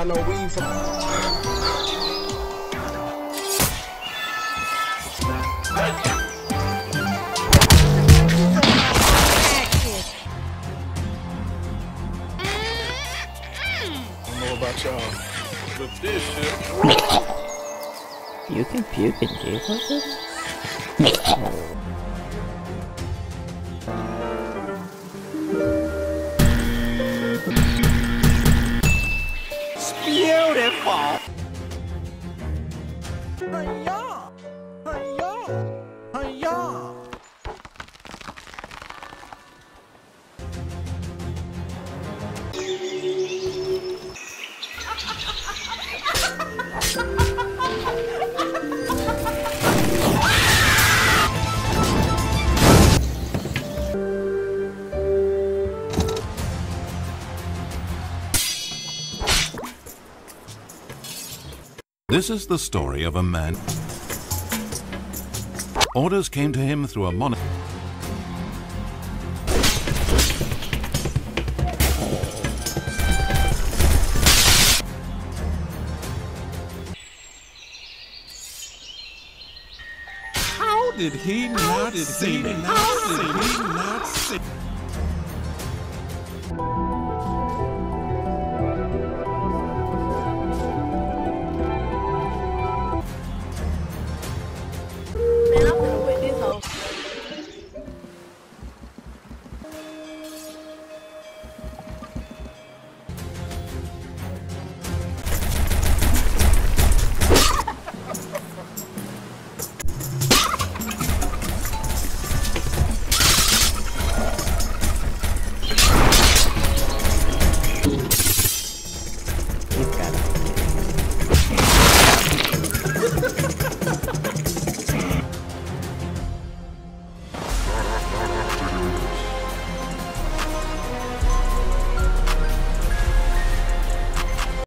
no weed for. I don't know about y'all, but this shit. You can puke in gay places? It's beautiful! Hi-ya! Hi-ya! Hi-ya! This is the story of a man. Orders came to him through a monitor. How did he not see me? How did he not see me?